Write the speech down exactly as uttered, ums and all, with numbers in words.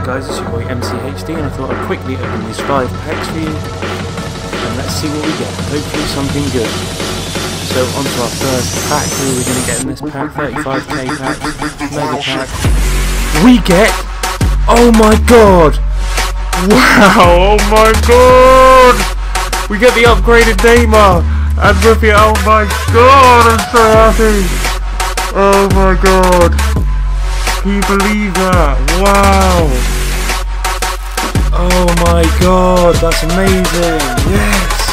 guys, it's your boy M C H D, and I thought I'd quickly open these five packs for you, and let's see what we get. Hopefully something good. So on to our first pack. Who are we going to get in this pack? thirty-five K pack, mega pack. We get, oh my god, wow, oh my god, we get the upgraded Neymar, and with it, oh my god, I'm so happy. Oh my god. Can you believe that? Wow! Oh my god, that's amazing! Yes!